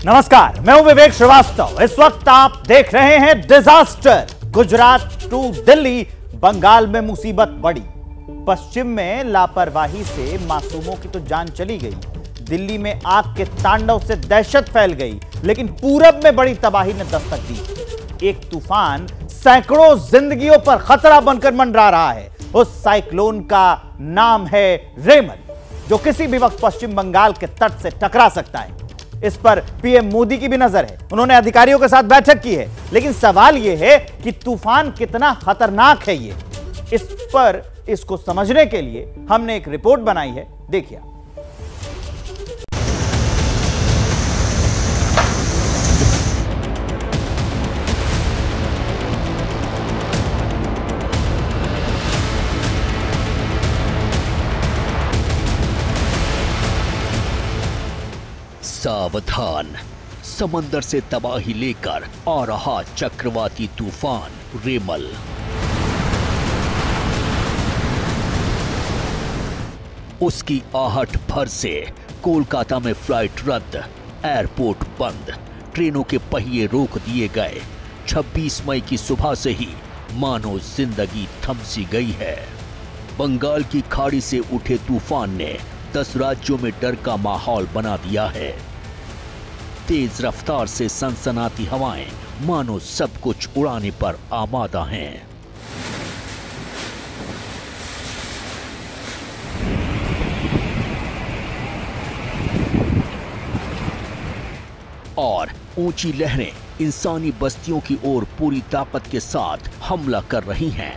नमस्कार, मैं हूं विवेक श्रीवास्तव। इस वक्त आप देख रहे हैं डिजास्टर। गुजरात टू दिल्ली, बंगाल में मुसीबत बढ़ी। पश्चिम में लापरवाही से मासूमों की तो जान चली गई, दिल्ली में आग के तांडव से दहशत फैल गई, लेकिन पूरब में बड़ी तबाही ने दस्तक दी। एक तूफान सैकड़ों जिंदगियों पर खतरा बनकर मंडरा रहा है। उस साइक्लोन का नाम है रेमल, जो किसी भी वक्त पश्चिम बंगाल के तट से टकरा सकता है। इस पर पीएम मोदी की भी नजर है। उन्होंने अधिकारियों के साथ बैठक की है, लेकिन सवाल यह है कि तूफान कितना खतरनाक है। इस पर इसको समझने के लिए हमने एक रिपोर्ट बनाई है, देखिए। सावधान, समंदर से तबाही लेकर आ रहा चक्रवाती तूफान रेमल। उसकी आहट भर से कोलकाता में फ्लाइट रद्द, एयरपोर्ट बंद, ट्रेनों के पहिए रोक दिए गए। 26 मई की सुबह से ही मानो जिंदगी थम सी गई है। बंगाल की खाड़ी से उठे तूफान ने 10 राज्यों में डर का माहौल बना दिया है। तेज रफ्तार से सनसनाती हवाएं मानो सब कुछ उड़ाने पर आमादा हैं। और ऊंची लहरें इंसानी बस्तियों की ओर पूरी ताकत के साथ हमला कर रही हैं।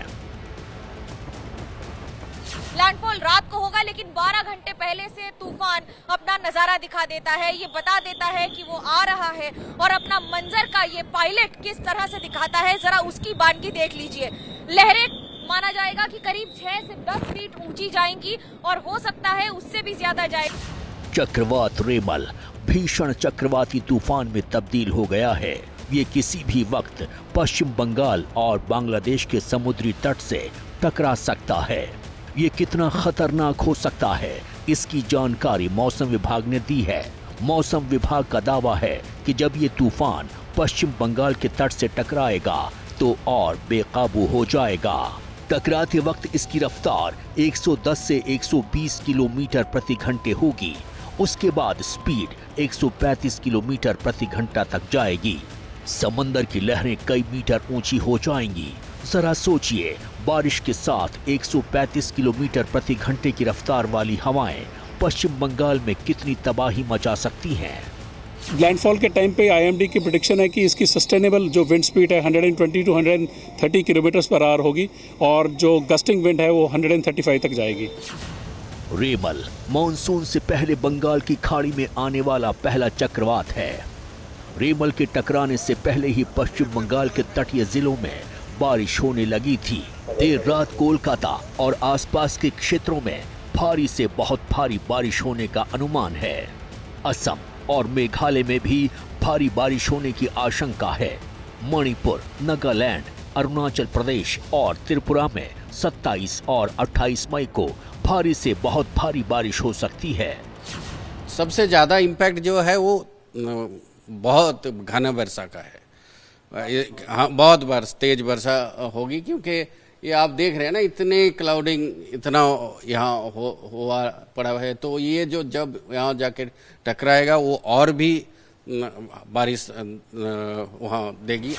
लैंडफॉल रात को होगा, लेकिन 12 घंटे पहले से तूफान अपना नजारा दिखा देता है। ये बता देता है कि वो आ रहा है, और अपना मंजर का ये पायलट किस तरह से दिखाता है, जरा उसकी बानगी देख लीजिए। लहरें माना जाएगा कि करीब 6 से 10 फीट ऊंची जाएंगी, और हो सकता है उससे भी ज्यादा जाएगी। चक्रवात रेमल भीषण चक्रवाती तूफान में तब्दील हो गया है। ये किसी भी वक्त पश्चिम बंगाल और बांग्लादेश के समुद्री तट से टकरा सकता है। ये कितना खतरनाक हो सकता है, इसकी जानकारी मौसम विभाग ने दी है। मौसम विभाग का दावा है कि जब ये तूफान पश्चिम बंगाल के तट से टकराएगा तो और बेकाबू हो जाएगा। टकराते वक्त इसकी रफ्तार 110 से 120 किलोमीटर प्रति घंटे होगी। उसके बाद स्पीड 135 किलोमीटर प्रति घंटा तक जाएगी। समंदर की लहरें कई मीटर ऊंची हो जाएंगी। जरा सोचिए, बारिश के साथ 135 किलोमीटर प्रति घंटे की रफ्तार वाली हवाएं पश्चिम बंगाल में कितनी तबाही मचा सकती हैं। लैंडफॉल के टाइम पे आईएमडी की प्रेडिक्शन है कि इसकी सस्टेनेबल जो विंड स्पीड है 120 टू 130 किलोमीटर पर आवर होगी, और जो गस्टिंग विंड है वो 135 तक जाएगी। रेमल मानसून से पहले बंगाल की खाड़ी में आने वाला पहला चक्रवात है। रेमल के टकराने से पहले ही पश्चिम बंगाल के तटीय जिलों में बारिश होने लगी थी। देर रात कोलकाता और आसपास के क्षेत्रों में भारी से बहुत भारी बारिश होने का अनुमान है। असम और मेघालय में भी भारी बारिश होने की आशंका है। मणिपुर, नागालैंड, अरुणाचल प्रदेश और त्रिपुरा में 27 और 28 मई को भारी से बहुत भारी बारिश हो सकती है। सबसे ज़्यादा इम्पैक्ट जो है वो बहुत घना वर्षा का है। हाँ, बहुत तेज वर्षा होगी, क्योंकि ये आप देख रहे हैं ना, इतने क्लाउडिंग इतना यहाँ हुआ पड़ा है, तो ये जो जब यहाँ जाके टकराएगा वो और भी बारिश वहाँ देगी।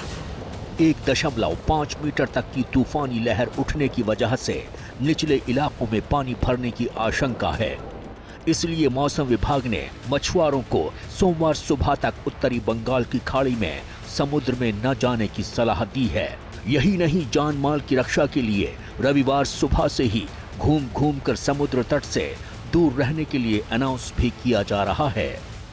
1.5 मीटर तक की तूफानी लहर उठने की वजह से निचले इलाकों में पानी भरने की आशंका है। इसलिए मौसम विभाग ने मछुआरों को सोमवार सुबह तक उत्तरी बंगाल की खाड़ी में समुद्र में न जाने की सलाह दी है। यही नहीं, जान माल की रक्षा के लिए रविवार सुबह से ही घूम घूम कर समुद्र तट से दूर रहने के लिए अनाउंस भी किया जा रहा है।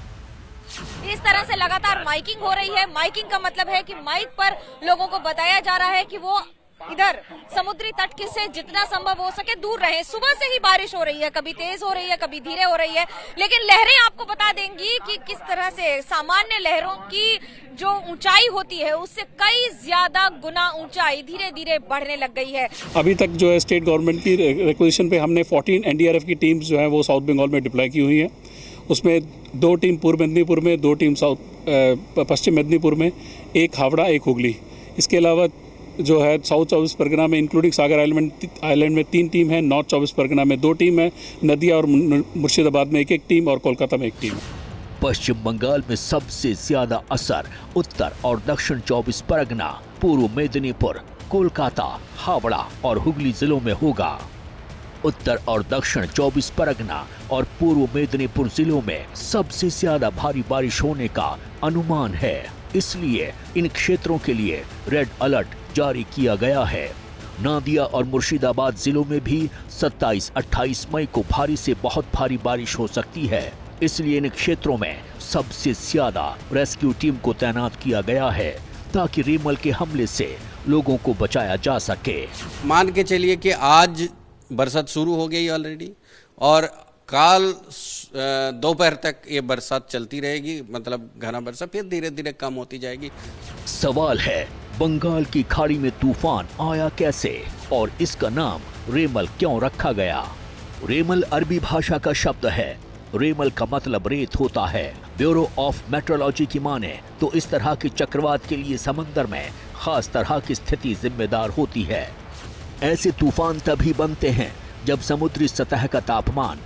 इस तरह से लगातार माइकिंग हो रही है। माइकिंग का मतलब है कि माइक पर लोगों को बताया जा रहा है कि वो इधर समुद्री तट से जितना संभव हो सके दूर रहे। सुबह से ही बारिश हो रही है, कभी तेज हो रही है, कभी धीरे हो रही है, लेकिन लहरें आपको बता देंगी कि किस तरह से सामान्य लहरों की जो ऊंचाई होती है उससे कई ज्यादा गुना ऊंचाई धीरे धीरे बढ़ने लग गई है। अभी तक जो है स्टेट गवर्नमेंट की रिक्वेजिशन पे हमने 14 एनडीआरएफ की टीम्स जो है वो साउथ बंगाल में डिप्लॉय की हुई है, उसमें 2 टीम पूर्व मेदिनीपुर में, 2 टीम पश्चिम मेदिनीपुर में, 1 हावड़ा, 1 हुगली। इसके अलावा जो है साउथ 24 परगना में इंक्लूडिंग सागर आइलैंड में 3 टीम है, नॉर्थ 24 परगना में 2 टीम है, नदिया और मुर्शिदाबाद में 1-1 टीम और कोलकाता में 1 टीम है। पश्चिम बंगाल में सबसे ज्यादा असर उत्तर और दक्षिण 24 परगना, पूर्व मेदिनीपुर, कोलकाता, हावड़ा और हुगली जिलों में होगा। उत्तर और दक्षिण 24 परगना और पूर्व मेदिनीपुर जिलों में सबसे ज्यादा भारी बारिश होने का अनुमान है, इसलिए इन क्षेत्रों के लिए रेड अलर्ट जारी किया गया है। नादिया और मुर्शिदाबाद जिलों में भी 27-28 मई को भारी से बहुत भारी बारिश हो सकती है, इसलिए इन क्षेत्रों में सबसे ज्यादा रेस्क्यू टीम को तैनात किया गया है ताकि रेमल के हमले से लोगों को बचाया जा सके। मान के चलिए कि आज बरसात शुरू हो गई ऑलरेडी और कल दोपहर तक ये बरसात चलती रहेगी, मतलब घना बरसात, फिर धीरे धीरे कम होती जाएगी। सवाल है, बंगाल की खाड़ी में तूफान आया कैसे और इसका नाम रेमल क्यों रखा गया? रेमल अरबी भाषा का शब्द है। रेमल का मतलब रेत होता है। ब्यूरो ऑफ मेट्रोलॉजी की माने तो इस तरह के चक्रवात के लिए समंदर में खास तरह की स्थिति जिम्मेदार होती है। ऐसे तूफान तभी बनते हैं जब समुद्री सतह का तापमान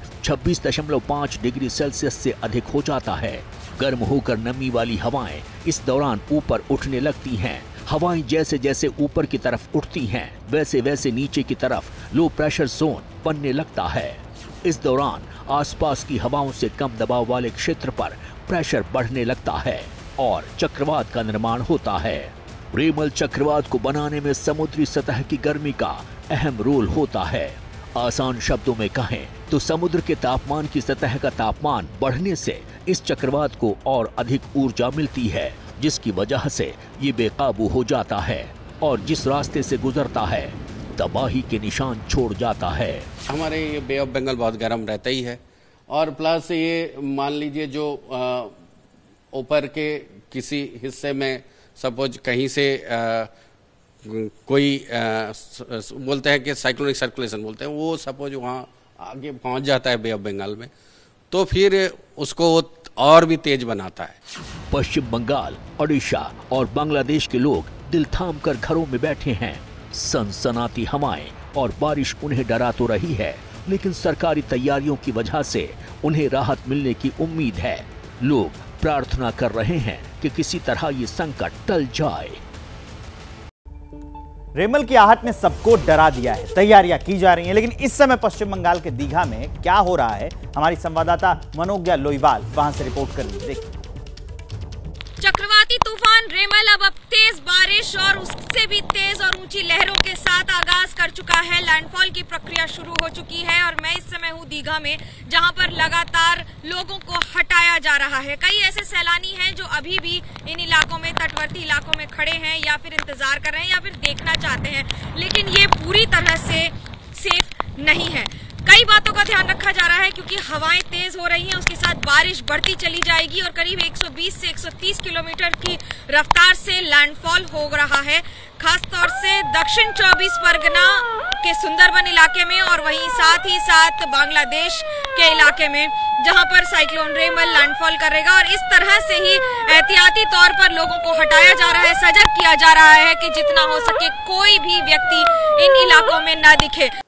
26.5 डिग्री सेल्सियस से अधिक हो जाता है। गर्म होकर नमी वाली हवाएं इस दौरान ऊपर उठने लगती हैं। हवाएं जैसे जैसे ऊपर की तरफ उठती हैं, वैसे वैसे नीचे की तरफ लो प्रेशर जोन बनने लगता है। इस दौरान आसपास की हवाओं से कम दबाव वाले क्षेत्र पर प्रेशर बढ़ने लगता है और चक्रवात का निर्माण होता है। रेमल चक्रवात को बनाने में समुद्री सतह की गर्मी का अहम रोल होता है। आसान शब्दों में कहें तो समुद्र के तापमान की सतह का तापमान बढ़ने से इस चक्रवात को और अधिक ऊर्जा मिलती है, जिसकी वजह से ये बेकाबू हो जाता है और जिस रास्ते से गुजरता है तबाही के निशान छोड़ जाता है। हमारे ये बे ऑफ बंगाल बहुत गर्म रहता ही है और प्लस ये मान लीजिए जो ऊपर के किसी हिस्से में सपोज कहीं से कोई बोलते हैं कि साइक्लोनिक सर्कुलेशन बोलते हैं, वो सपोज वहाँ आगे पहुँच जाता है बे ऑफ बंगाल में, तो फिर उसको और भी तेज बनाता है। पश्चिम बंगाल, ओडिशा और बांग्लादेश के लोग दिल थाम कर घरों में बैठे हैं। सनसनाती हवाएं और बारिश उन्हें डरा तो रही है, लेकिन सरकारी तैयारियों की वजह से उन्हें राहत मिलने की उम्मीद है। लोग प्रार्थना कर रहे हैं कि किसी तरह ये संकट टल जाए। रेमल की आहट ने सबको डरा दिया है, तैयारियां की जा रही हैं, लेकिन इस समय पश्चिम बंगाल के दीघा में क्या हो रहा है, हमारी संवाददाता मनोज्ञा लोईवाल वहां से रिपोर्ट कर रही है। देखिए। चक्रवाती तूफान रेमल अब तेज बारिश और उससे भी तेज और ऊंची लहरों के साथ आगाज कर चुका है। लैंडफॉल की प्रक्रिया शुरू हो चुकी है और मैं इस समय हूँ दीघा में, जहां पर लगातार लोगों को हटाया जा रहा है। कई ऐसे सैलानी हैं जो अभी भी इन इलाकों में, तटवर्ती इलाकों में खड़े हैं या फिर इंतजार कर रहे हैं या फिर देखना चाहते हैं, लेकिन ये पूरी तरह से सेफ नहीं है। कई बातों का ध्यान रखा जा रहा है क्योंकि हवाएं तेज हो रही हैं, उसके साथ बारिश बढ़ती चली जाएगी और करीब 120 से 130 किलोमीटर की रफ्तार से लैंडफॉल हो रहा है, खासतौर से दक्षिण 24 परगना के सुंदरबन इलाके में और वहीं साथ ही साथ बांग्लादेश के इलाके में, जहां पर साइक्लोन रेमल लैंडफॉल करेगा। और इस तरह से ही एहतियाती तौर पर लोगों को हटाया जा रहा है, सजग किया जा रहा है कि जितना हो सके कोई भी व्यक्ति इन इलाकों में न दिखे।